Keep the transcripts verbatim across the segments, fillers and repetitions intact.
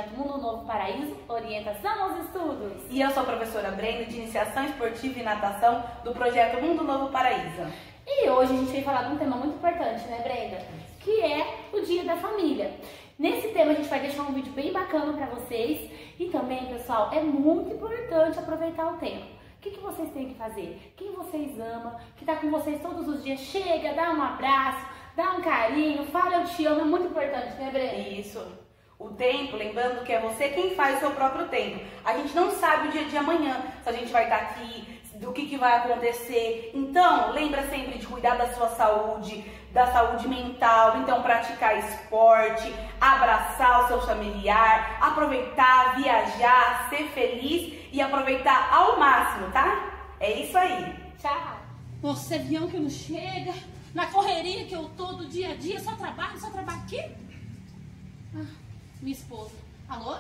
projeto Mundo Novo Paraíso, orientação aos estudos. E eu sou a professora Brenda, de Iniciação Esportiva e Natação, do projeto Mundo Novo Paraíso. E hoje a gente vai falar de um tema muito importante, né, Brenda? Que é o Dia da Família. Nesse tema a gente vai deixar um vídeo bem bacana para vocês. E também, pessoal, é muito importante aproveitar o tempo. O que, que vocês têm que fazer? Quem vocês amam, que está com vocês todos os dias, chega, dá um abraço, dá um carinho, fala eu te amo, é muito importante, né, Brenda? Isso. O tempo, lembrando que é você quem faz o seu próprio tempo. A gente não sabe o dia de amanhã, se a gente vai estar aqui, do que, que vai acontecer. Então, lembra sempre de cuidar da sua saúde, da saúde mental. Então, praticar esporte, abraçar o seu familiar, aproveitar, viajar, ser feliz e aproveitar ao máximo, tá? É isso aí. Tchau. Você avião que não chega, na correria que eu tô do dia a dia, só trabalho, só trabalho aqui. Ah, minha esposa. Alô?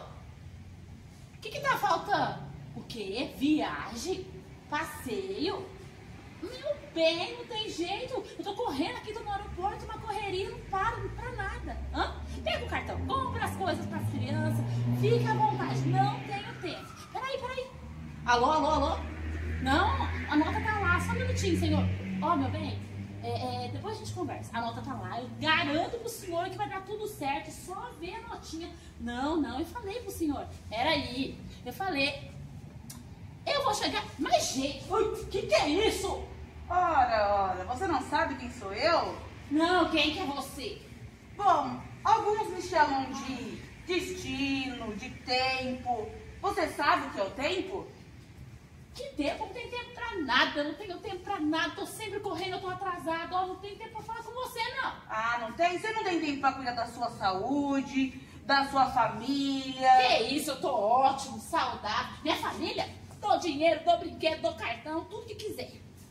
O que que tá faltando? O quê? Viagem? Passeio? Meu bem, não tem jeito. Eu tô correndo aqui, tô no aeroporto, uma correria, não paro pra nada. Hã? Pega o cartão, compra as coisas pras crianças, fica à vontade, não tenho tempo. Peraí, peraí. Alô, alô, alô? Não, a nota tá lá, só um minutinho, senhor. Ó, oh, meu bem, é, é, depois a gente conversa. A nota tá lá, eu garanto pro senhor que vai dar tudo certo, só ver a notinha. Não, não, eu falei pro senhor. Peraí, eu falei. Eu vou chegar. Mas, gente, o que, que é isso? Ora, ora, você não sabe quem sou eu? Não, quem que é você? Bom, alguns me chamam de destino, de tempo. Você sabe o que é o tempo? Que tempo? Não tem tempo pra nada, eu não tenho tempo pra nada. Tô sempre correndo, eu tô atrasado. Ó, não tenho tempo pra falar com você, não. Ah, não tem? Você não tem tempo pra cuidar da sua saúde, da sua família? Que isso, eu tô ótimo, saudável. Minha família, dou dinheiro, dou brinquedo, dou cartão, tudo que quiser.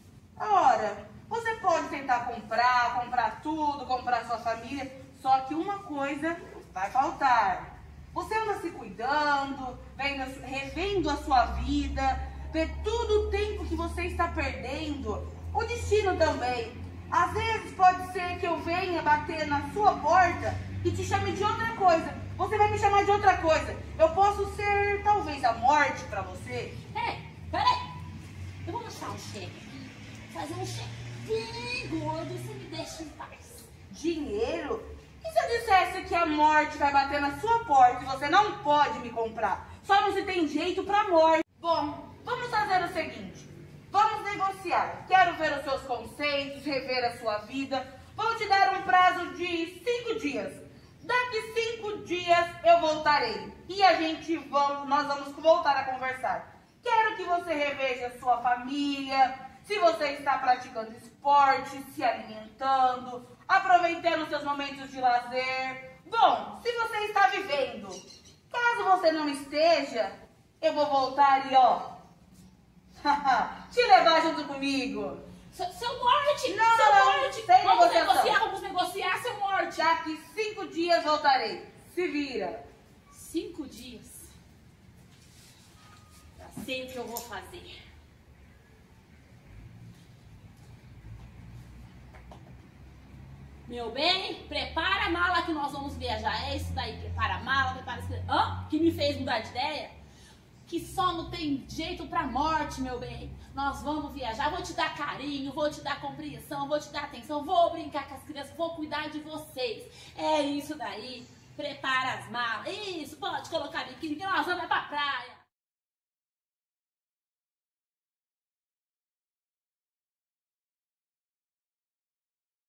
Ora, você pode tentar comprar, comprar tudo, comprar sua família, só que uma coisa vai faltar. Você anda se cuidando, vendo, revendo a sua vida, vê todo o tempo que você está perdendo, o destino também. Às vezes pode ser que eu venha bater na sua porta e te chame de outra coisa. Você vai me chamar de outra coisa. Eu posso ser, talvez, a morte pra você. Ei, peraí. Eu vou mostrar um cheque aqui. Fazer um cheque bem gordo e você me deixa em paz. Dinheiro? E se eu dissesse que a morte vai bater na sua porta e você não pode me comprar? Só não se tem jeito pra morte. Bom, vamos fazer o seguinte. Vamos negociar. Quero ver os seus conceitos, rever a sua vida. Vou te dar um prazo de cinco dias. Daqui cinco dias eu voltarei. E a gente vamos, nós vamos voltar a conversar. Quero que você reveja a sua família, se você está praticando esporte, se alimentando, aproveitando seus momentos de lazer. Bom, se você está vivendo. Caso você não esteja, eu vou voltar e ó, te levar junto comigo. Seu, seu morte! Não, seu não, morte! sem Vamos negociação. negociar, vamos negociar, seu morte! Daqui cinco dias voltarei. Se vira. Cinco dias. Já sei o que eu vou fazer. Meu bem, prepara a mala que nós vamos viajar. É isso daí, prepara a mala, prepara as coisas. Hã? Que me fez mudar de ideia? Que só não tem jeito pra morte, meu bem. Nós vamos viajar, vou te dar carinho, vou te dar compreensão, vou te dar atenção, vou brincar com as crianças, vou cuidar de vocês. É isso daí. Prepara as malas. Isso, pode colocar biquíni que nós vamos pra praia.